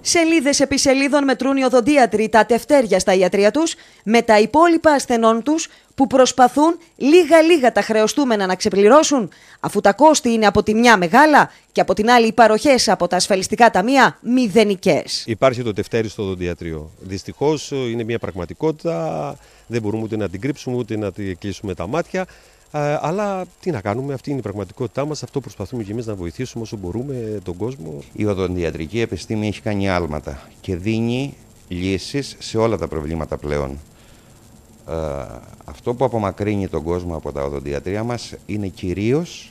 Σελίδες επί σελίδων μετρούν οι οδοντίατροι τα τευτέρια στα ιατρεία τους με τα υπόλοιπα ασθενών τους που προσπαθούν λίγα-λίγα τα χρεωστούμενα να ξεπληρώσουν, αφού τα κόστη είναι από τη μια μεγάλα και από την άλλη οι παροχές από τα ασφαλιστικά ταμεία μηδενικές. Υπάρχει το τευτέρι στο οδοντιατρίο. Δυστυχώς είναι μια πραγματικότητα, δεν μπορούμε ούτε να την κρύψουμε ούτε να την κλείσουμε τα μάτια. Αλλά τι να κάνουμε, αυτή είναι η πραγματικότητά μας, αυτό προσπαθούμε και εμείς να βοηθήσουμε όσο μπορούμε τον κόσμο. Η οδοντιατρική επιστήμη έχει κάνει άλματα και δίνει λύσεις σε όλα τα προβλήματα πλέον. Αυτό που απομακρύνει τον κόσμο από τα οδοντιατρία μας είναι κυρίως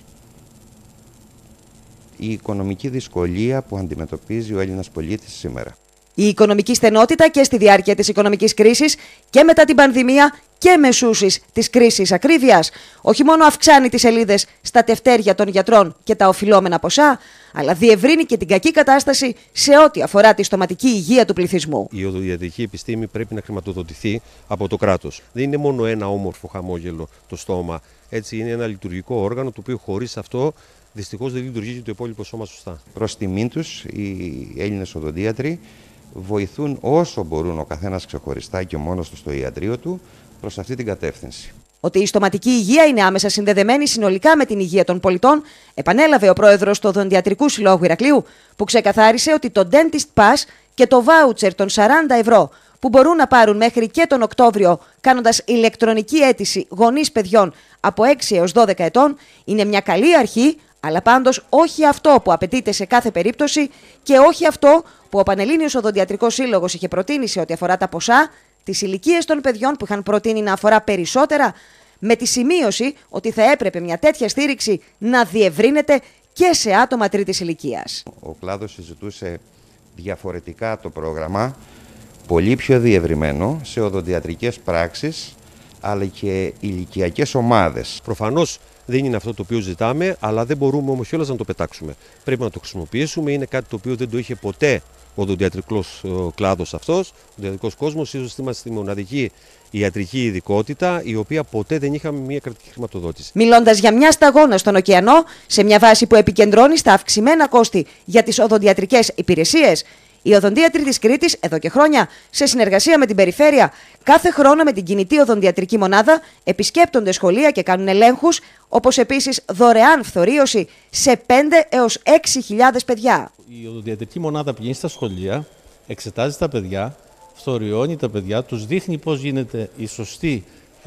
η οικονομική δυσκολία που αντιμετωπίζει ο Έλληνας πολίτης σήμερα. Η οικονομική στενότητα και στη διάρκεια της οικονομικής κρίσης και μετά την πανδημία και μεσούσης της κρίσης ακρίβειας όχι μόνο αυξάνει τις σελίδες στα τευτέρια των γιατρών και τα οφειλόμενα ποσά, αλλά διευρύνει και την κακή κατάσταση σε ό,τι αφορά τη στοματική υγεία του πληθυσμού. Η οδοντιατρική επιστήμη πρέπει να χρηματοδοτηθεί από το κράτος. Δεν είναι μόνο ένα όμορφο χαμόγελο το στόμα. Έτσι, είναι ένα λειτουργικό όργανο το οποίο χωρίς αυτό δυστυχώς δεν λειτουργεί και το υπόλοιπο σώμα σωστά. Προς τιμήν τους, οι Έλληνες οδοντίατροι βοηθούν όσο μπορούν ο καθένας ξεχωριστά και μόνος του στο ιατρείο του προς αυτή την κατεύθυνση. Ότι η στοματική υγεία είναι άμεσα συνδεδεμένη συνολικά με την υγεία των πολιτών, επανέλαβε ο πρόεδρος του Οδοντιατρικού Συλλόγου Ηρακλείου, που ξεκαθάρισε ότι το Dentist Pass και το voucher των 40 ευρώ που μπορούν να πάρουν μέχρι και τον Οκτώβριο κάνοντας ηλεκτρονική αίτηση γονείς παιδιών από 6 έως 12 ετών είναι μια καλή αρχή, αλλά πάντως όχι αυτό που απαιτείται σε κάθε περίπτωση και όχι αυτό που ο Πανελλήνιος Οδοντιατρικός Σύλλογος είχε προτείνει σε ό,τι αφορά τα ποσά, τις ηλικίες των παιδιών που είχαν προτείνει να αφορά περισσότερα, με τη σημείωση ότι θα έπρεπε μια τέτοια στήριξη να διευρύνεται και σε άτομα τρίτης ηλικίας. Ο κλάδος συζητούσε διαφορετικά το πρόγραμμα, πολύ πιο διευρυμένο σε οδοντιατρικές πράξεις, αλλά και ηλικιακές ομάδες. Προφανώς δεν είναι αυτό το οποίο ζητάμε, αλλά δεν μπορούμε όμως κιόλας να το πετάξουμε. Πρέπει να το χρησιμοποιήσουμε, είναι κάτι το οποίο δεν το είχε ποτέ ο οδοντιατρικός κλάδος αυτός, ο οδοντιατρικός κόσμος. Ίσως είμαστε στη μοναδική ιατρική ειδικότητα, η οποία ποτέ δεν είχαμε μια κρατική χρηματοδότηση. Μιλώντας για μια σταγόνα στον ωκεανό, σε μια βάση που επικεντρώνει στα αυξημένα κόστη για τις οδοντιατρικές υπηρεσίες, οι οδοντίατροι της Κρήτης, εδώ και χρόνια, σε συνεργασία με την περιφέρεια, κάθε χρόνο με την κινητή οδοντιατρική μονάδα επισκέπτονται σχολεία και κάνουν ελέγχους, όπως επίσης δωρεάν φθορίωση σε 5 έως 6.000 παιδιά. Η οδοντιατρική μονάδα πηγαίνει στα σχολεία, εξετάζει τα παιδιά, φθοριώνει τα παιδιά, τους δείχνει πώς γίνεται η σωστή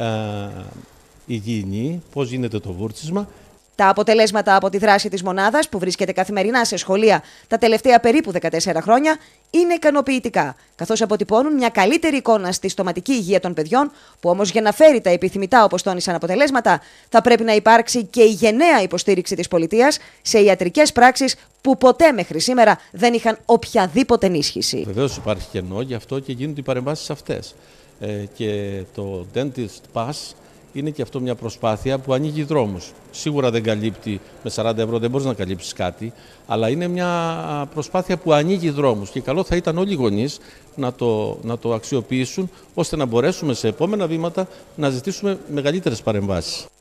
υγιεινή, πώς γίνεται το βούρτσισμα. Τα αποτελέσματα από τη δράση της μονάδας, που βρίσκεται καθημερινά σε σχολεία τα τελευταία περίπου 14 χρόνια, είναι ικανοποιητικά, καθώς αποτυπώνουν μια καλύτερη εικόνα στη στοματική υγεία των παιδιών, που όμως για να φέρει τα επιθυμητά, όπως τόνισαν, αποτελέσματα, θα πρέπει να υπάρξει και η γενναία υποστήριξη της πολιτείας σε ιατρικές πράξεις που ποτέ μέχρι σήμερα δεν είχαν οποιαδήποτε ενίσχυση. Βεβαίως υπάρχει κενό, γι' αυτό και γίνονται οι παρεμβάσεις αυτές. Και το Dentist Pass είναι και αυτό μια προσπάθεια που ανοίγει δρόμους. Σίγουρα δεν καλύπτει, με 40 ευρώ δεν μπορείς να καλύψεις κάτι, αλλά είναι μια προσπάθεια που ανοίγει δρόμους και καλό θα ήταν όλοι οι γονείς να το αξιοποιήσουν, ώστε να μπορέσουμε σε επόμενα βήματα να ζητήσουμε μεγαλύτερες παρεμβάσεις.